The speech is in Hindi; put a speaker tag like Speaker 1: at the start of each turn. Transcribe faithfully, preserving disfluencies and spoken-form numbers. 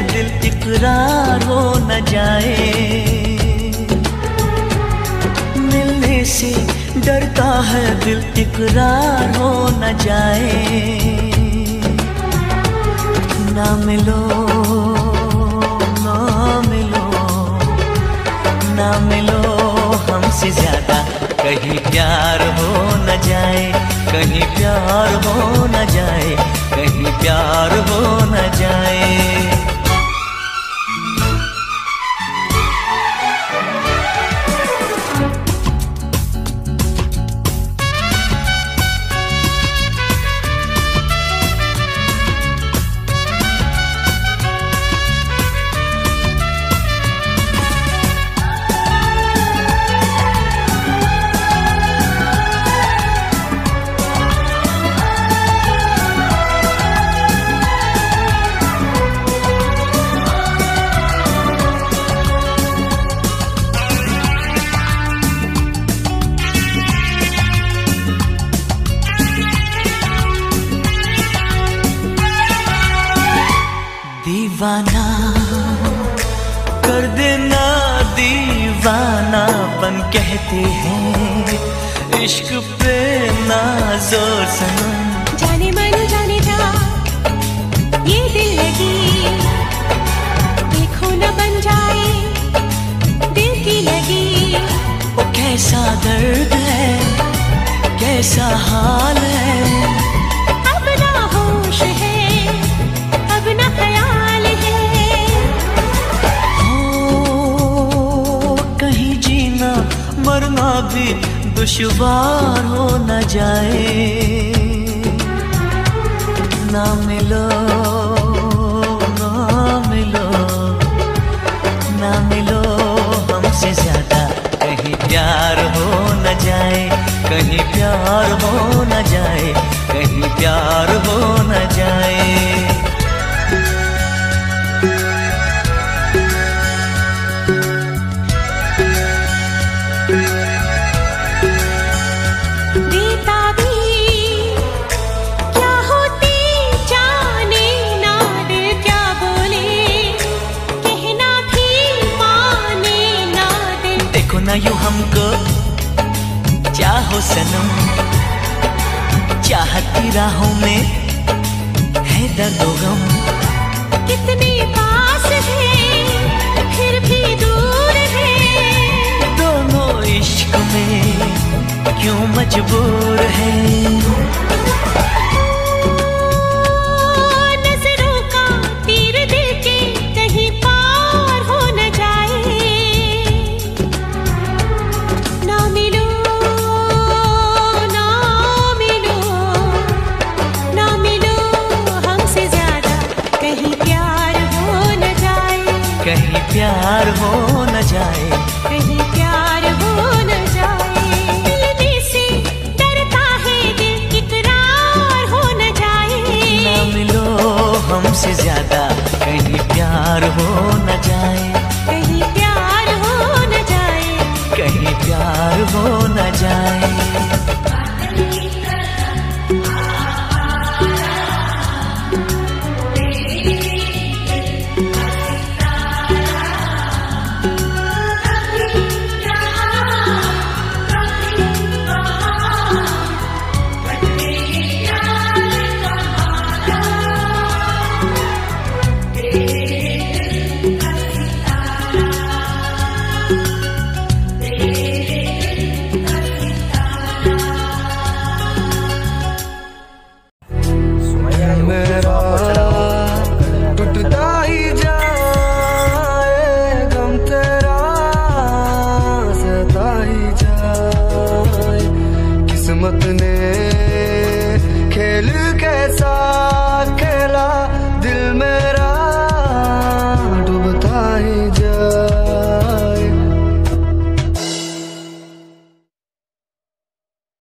Speaker 1: दिल इकरार हो न जाए, मिलने से डरता है दिल इकरार हो न जाए। ना मिलो ना मिलो ना मिलो हमसे ज्यादा, कहीं प्यार हो न जाए, कहीं प्यार हो न जाए, कहीं प्यार हो न जाए। दीवाना कर देना दीवानापन कहते हैं, इश्क पे नाज़ोर सनम।
Speaker 2: जाने मन जाने जा ये दिल लगी, देखो न बन जाए दिल की लगी।
Speaker 1: वो कैसा दर्द है कैसा हाल है,
Speaker 2: अब ना होश है अब ना ख्याल है।
Speaker 1: ओ कहीं जीना मरना भी दुश्वार हो न जाए। ना मिलो ना मिलो ना मिलो हमसे ज्यादा, कहीं प्यार हो न जाए, कहीं प्यार हो न जाए, कहीं प्यार हो न जाए।
Speaker 2: देता भी क्या होती जाने ना दिल क्या बोले, कहना भी माने ना दिल।
Speaker 1: देखो ना यूं हमको चाहो सनम, चाहत की राहों में है दर्द व गम।
Speaker 2: कितने पास है फिर भी दूर है,
Speaker 1: दोनों इश्क में क्यों मजबूर है।
Speaker 2: नजरों का तीर दिल के कहीं पार हो न जाए। ना मिलो ना मिलो ना मिलो हमसे ज्यादा, कहीं प्यार हो न जाए,
Speaker 1: कहीं प्यार हो न जाए,
Speaker 2: कहीं प्यार हो न जाए। मिलने से डरता है दिल इकरार हो न जाए।
Speaker 1: ना मिलो हमसे ज्यादा, कहीं प्यार हो न जाए,
Speaker 2: कहीं प्यार हो न जाए,
Speaker 1: कहीं प्यार हो न जाए।
Speaker 3: किस्मत ने खेल कैसा